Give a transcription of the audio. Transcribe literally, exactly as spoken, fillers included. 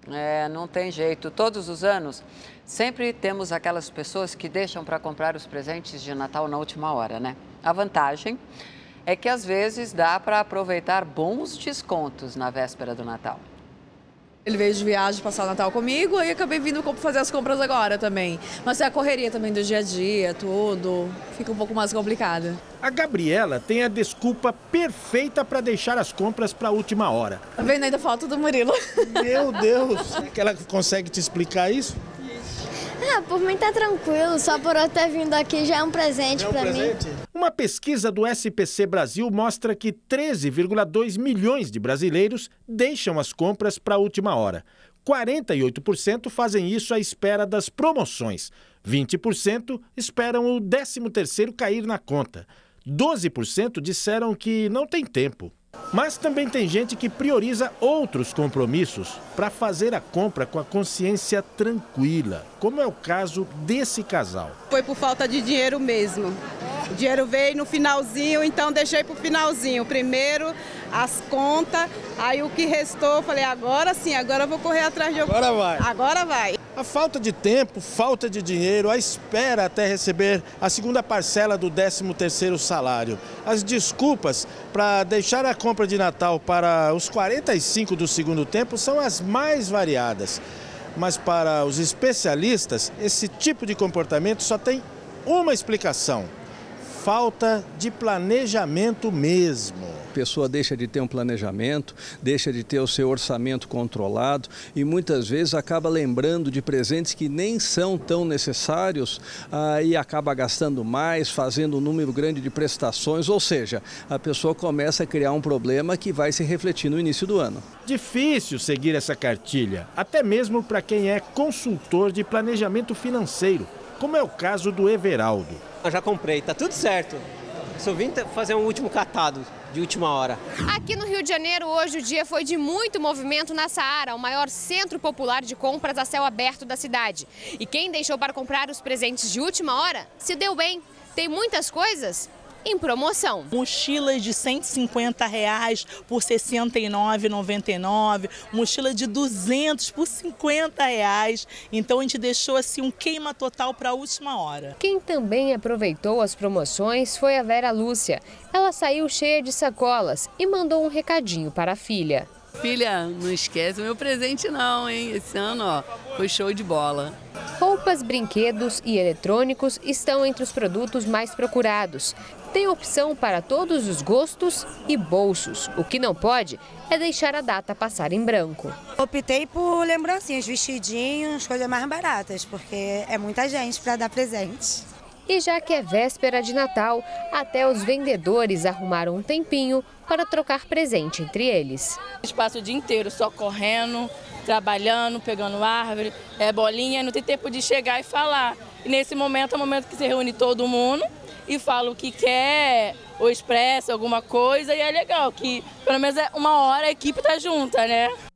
É, não tem jeito. Todos os anos, sempre temos aquelas pessoas que deixam para comprar os presentes de Natal na última hora, né? A vantagem é que às vezes dá para aproveitar bons descontos na véspera do Natal. Ele veio de viagem passar o Natal comigo e acabei vindo fazer as compras agora também. Mas é a correria também do dia a dia, tudo, fica um pouco mais complicada. A Gabriela tem a desculpa perfeita para deixar as compras para a última hora. Tá vendo ainda falta do Murilo? Meu Deus! Que ela consegue te explicar isso? Ah, por mim tá tranquilo, só por eu ter vindo aqui já é um presente é um para mim. Uma pesquisa do S P C Brasil mostra que treze vírgula dois milhões de brasileiros deixam as compras para a última hora. quarenta e oito por cento fazem isso à espera das promoções. vinte por cento esperam o décimo terceiro cair na conta. doze por cento disseram que não tem tempo. Mas também tem gente que prioriza outros compromissos para fazer a compra com a consciência tranquila, como é o caso desse casal. Foi por falta de dinheiro mesmo. O dinheiro veio no finalzinho, então deixei para o finalzinho. Primeiro as contas, aí o que restou, falei, agora sim, agora eu vou correr atrás de... Agora vai. Agora vai. A falta de tempo, falta de dinheiro, a espera até receber a segunda parcela do décimo terceiro salário. As desculpas para deixar a compra de Natal para os quarenta e cinco do segundo tempo são as mais variadas. Mas para os especialistas, esse tipo de comportamento só tem uma explicação: falta de planejamento mesmo. A pessoa deixa de ter um planejamento, deixa de ter o seu orçamento controlado e muitas vezes acaba lembrando de presentes que nem são tão necessários ah, e acaba gastando mais, fazendo um número grande de prestações, ou seja, a pessoa começa a criar um problema que vai se refletir no início do ano. Difícil seguir essa cartilha, até mesmo para quem é consultor de planejamento financeiro, como é o caso do Everaldo. Eu já comprei, tá tudo certo. Só vim fazer um último catado de última hora. Aqui no Rio de Janeiro, hoje o dia foi de muito movimento na Saara, o maior centro popular de compras a céu aberto da cidade. E quem deixou para comprar os presentes de última hora se deu bem. Tem muitas coisas em promoção. Mochilas de cento e cinquenta reais por sessenta e nove reais e noventa e nove centavos, mochila de duzentos por cinquenta reais. Então a gente deixou assim um queima total para a última hora. Quem também aproveitou as promoções foi a Vera Lúcia. Ela saiu cheia de sacolas e mandou um recadinho para a filha. Filha, não esquece o meu presente não, hein? Esse ano, ó, foi show de bola. Roupas, brinquedos e eletrônicos estão entre os produtos mais procurados. Tem opção para todos os gostos e bolsos. O que não pode é deixar a data passar em branco. Optei por lembrancinhas, vestidinhos, coisas mais baratas, porque é muita gente para dar presente. E já que é véspera de Natal, até os vendedores arrumaram um tempinho para trocar presente entre eles. Passo o dia inteiro só correndo, trabalhando, pegando árvore, é bolinha, não tem tempo de chegar e falar. E nesse momento é o momento que se reúne todo mundo e fala o que quer, ou expressa alguma coisa, e é legal que pelo menos uma hora a equipe tá junta, né?